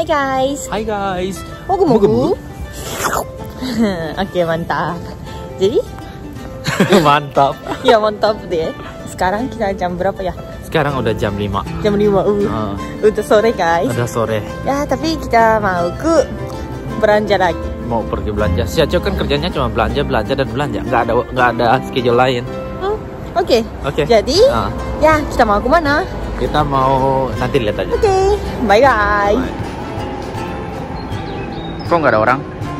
Hai guys. Hai guys. Mogu-mogu. Oke, mantap. Jadi? Mantap. Ya mantap deh. Sekarang kita jam berapa ya? Sekarang udah jam 5. Jam 5. Udah sore guys. Udah sore. Ya tapi kita mau ke belanja lagi. Mau pergi belanja. Si Aco kan kerjanya cuma belanja dan belanja. Nggak ada schedule lain. Oke. Jadi ya kita mau kemana? Kita mau nanti lihat aja. Oke. Bye bye. Kok nggak ada orang?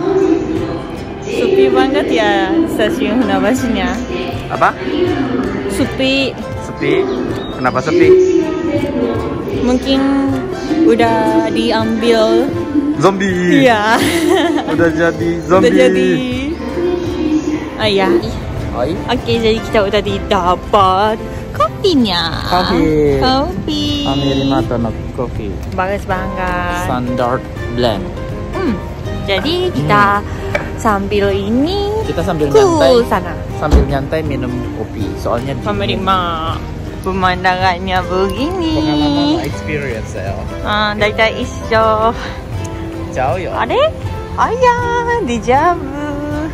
Sepi banget ya stasiun Funabashi-nya. Apa? Sepi. Sepi? Kenapa sepi? Mungkin udah diambil zombie. Iya. Udah jadi zombie. Udah jadi. Ah ya. Hai. Oke, jadi kita udah didapat kopinya. Kopi. Amirimato no kopi. Bagus banget. Standard blend. Jadi kita sambil ini. Kita sambil nyantai. Sana. Sambil nyantai minum kopi. Soalnya Menerima pemandangannya begini. pengalaman experience ya. Daita iso. Ciao yo. Ade? Ayah, dijabu.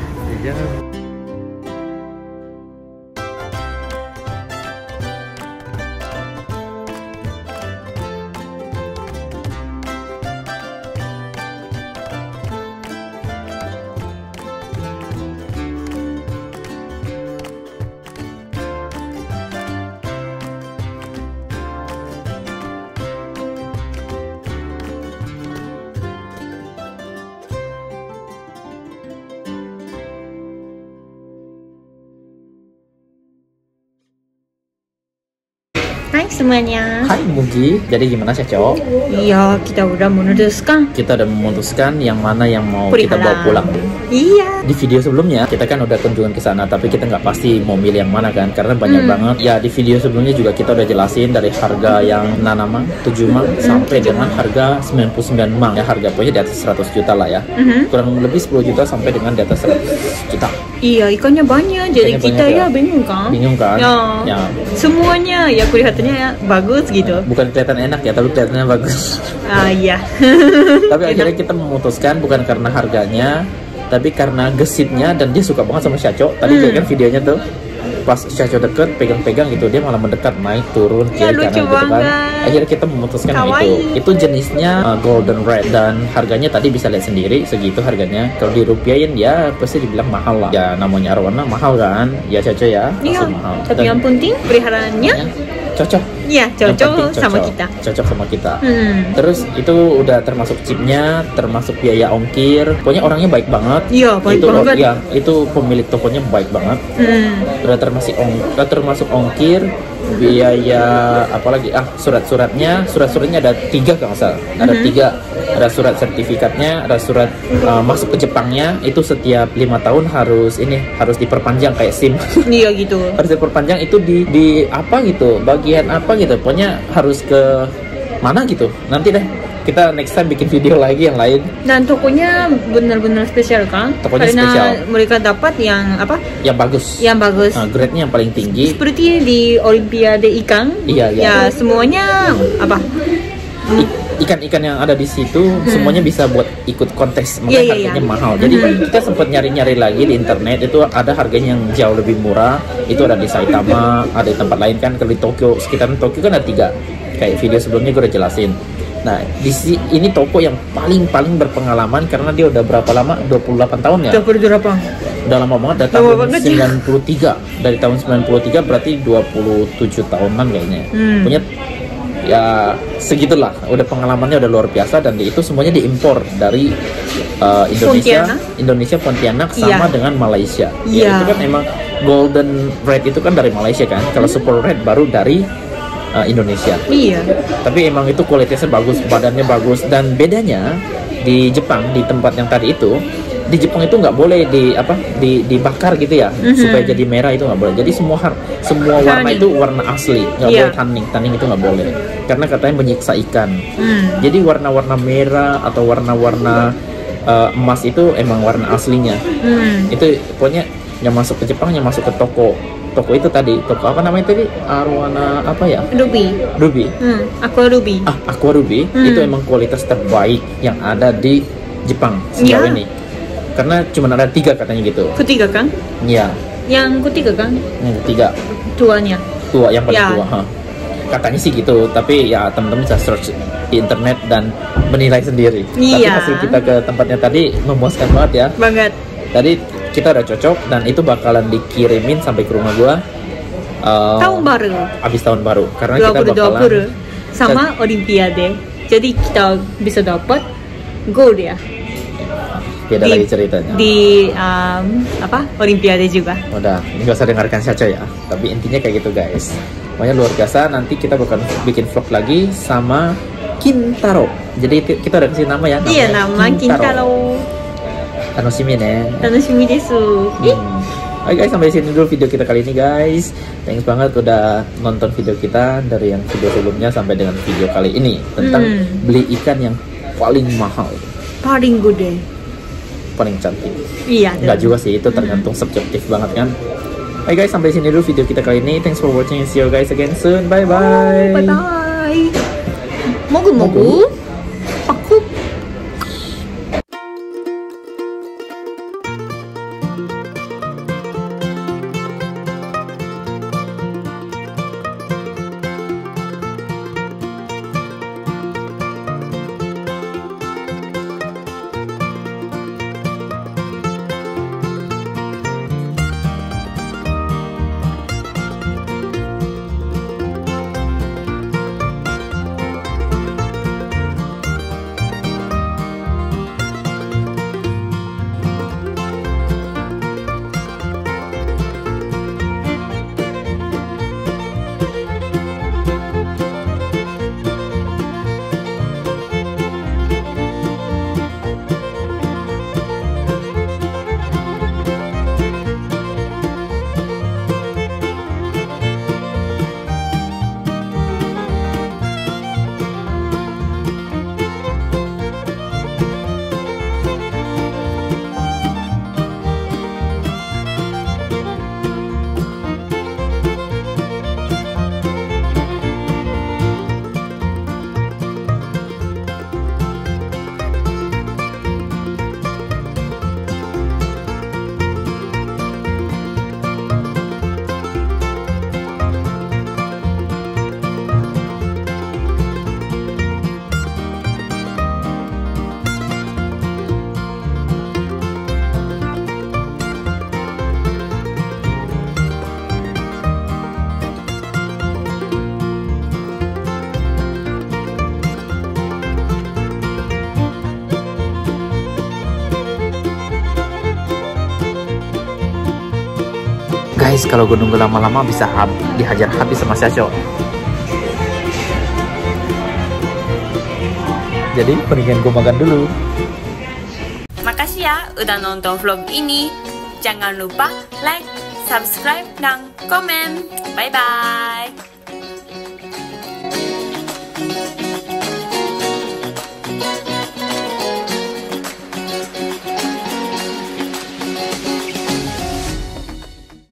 Hai semuanya. Hai Mugi, jadi gimana sih Cok? Iya, kita udah memutuskan. Kita udah memutuskan yang mana yang mau kita bawa pulang. Iya. Di video sebelumnya kita kan udah kunjungan ke sana, tapi kita nggak pasti mau milih yang mana kan, karena banyak banget. Ya di video sebelumnya juga kita udah jelasin dari harga yang nanama 7 mang sampai dengan harga 99 mang. Ya harga pokoknya di atas 100 juta lah ya. Kurang lebih 10 juta sampai dengan di atas 100 juta. Iya, ikannya banyak. Jadi Ikannya kita banyak ya bingung kan? Bingung kan? Ya. Semuanya ya kelihatannya ya bagus gitu. Bukan kelihatan enak ya, tapi kelihatannya bagus. Iya. Tapi akhirnya kita memutuskan bukan karena harganya, tapi karena gesitnya, dan dia suka banget sama Syaco. Tadi kan videonya tuh pas Syaco deket pegang-pegang gitu, dia malah mendekat, naik turun kiri kanan gitu kan. Akhirnya kita memutuskan itu jenisnya golden red, dan harganya tadi bisa lihat sendiri segitu harganya. Kalau dirupiahin ya pasti dibilang mahal lah. Ya namanya arwana mahal kan, ya Syaco ya. Iya. Mahal. Tapi yang penting peliharaannya cocok. Iya, cocok sama kita. Cocok sama kita. Terus itu udah termasuk chipnya, termasuk biaya ongkir. Pokoknya orangnya baik banget. Iya, baik banget. Ya, itu pemilik tokonya baik banget. Udah termasuk ongkir, biaya apalagi surat-suratnya ada 3 kalau nggak salah. Ada 3. Ada surat sertifikatnya, ada surat masuk ke Jepangnya. Itu setiap 5 tahun harus diperpanjang kayak SIM. Iya gitu. Harus diperpanjang itu di apa gitu, bagian apa gitu. Pokoknya harus ke mana gitu. Nanti deh kita next time bikin video lagi yang lain. Dan tokonya benar-benar spesial kan? Tokonya karena spesial. Mereka dapat yang apa? Yang bagus. Yang bagus. Grade-nya yang paling tinggi. Seperti di Olimpiade ikan. Iya. Ya semuanya apa? Ikan-ikan yang ada di situ semuanya bisa buat ikut kontes, makanya harganya mahal. Jadi kita sempat nyari-nyari lagi di internet, itu ada harganya yang jauh lebih murah. Itu ada di Saitama, ada di tempat lain kan. Kalau di Tokyo, sekitaran Tokyo kan ada 3. Kayak video sebelumnya gue udah jelasin. Nah, ini toko yang paling berpengalaman karena dia udah berapa lama? 28 tahun ya? 28. Udah lama banget, dari tahun 93. Dari tahun 93 berarti 27 tahunan kayaknya. Punya ya segitulah, udah pengalamannya udah luar biasa, dan itu semuanya diimpor dari Indonesia Pontianak sama dengan Malaysia. Ya, itu kan emang golden red itu kan dari Malaysia kan. Kalau super red baru dari Indonesia. Iya. Tapi emang itu kualitasnya bagus, badannya bagus, dan bedanya di Jepang, di tempat yang tadi itu, di Jepang itu nggak boleh dibakar gitu ya, supaya jadi merah, itu nggak boleh. Jadi semua warna itu warna asli, nggak boleh tanning itu nggak boleh, karena katanya menyiksa ikan. Jadi warna-warna merah atau warna-warna emas itu emang warna aslinya. Itu pokoknya yang masuk ke Jepang, yang masuk ke toko toko itu tadi, toko apa namanya tadi, arwana apa ya, Ruby. Aqua Ruby. Aqua Ruby itu emang kualitas terbaik yang ada di Jepang sejauh ini, karena cuma ada 3 katanya gitu. Ketiga kan? Iya. Yang ketiga kan? Yang ketiga. Tua, yang paling tua. Katanya sih gitu, tapi ya teman-teman bisa search di internet dan menilai sendiri. Tapi hasil kita ke tempatnya tadi memuaskan banget ya. Banget. Tadi kita udah cocok dan itu bakalan dikirimin sampai ke rumah gua tahun baru. Abis tahun baru, karena 2020, kita bakalan sama Olimpiade. Jadi kita bisa dapat gold ya. Beda lagi ceritanya. Di Olimpiade juga. Udah, nggak usah dengarkan Caca ya. Tapi intinya kayak gitu guys. Pokoknya luar biasa. Nanti kita bakal bikin vlog lagi sama Kintaro. Jadi kita udah kasih nama ya. Iya, nama Kintaro. Tanoshimi ne. Tanoshimi desu. Oke guys, sampai sini dulu video kita kali ini guys. Thanks banget udah nonton video kita dari yang video sebelumnya sampai dengan video kali ini tentang beli ikan yang paling mahal, paling gede, paling cantik. Iya. Enggak juga sih, itu tergantung subjektif banget kan. Oke guys, sampai sini dulu video kita kali ini. Thanks for watching. See you guys again soon. Bye bye. Bye bye. Mogu. Aku. Guys, kalau gue nunggu lama-lama bisa dihajar habis sama Caca. Jadi mendingan gue makan dulu. Makasih ya udah nonton vlog ini. Jangan lupa like, subscribe, dan komen. Bye bye.